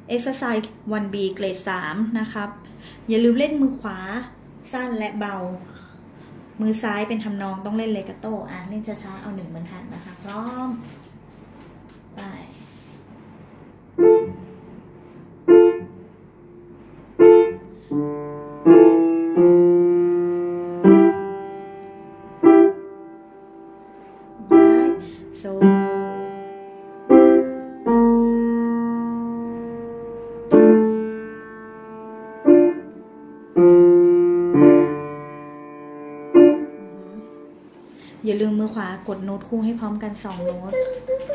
exercise 1B เกรด 3 นะครับอย่าลืมเล่นมือขวาสั้นและเบามือซ้ายเป็นทำนองต้องเล่นเลกาโต้เล่นช้าๆเอา1บรรทัดนะคะพร้อมไปย้ายโซอย่าลืมมือขวากดโน้ตคู่ให้พร้อมกัน2 โน้ต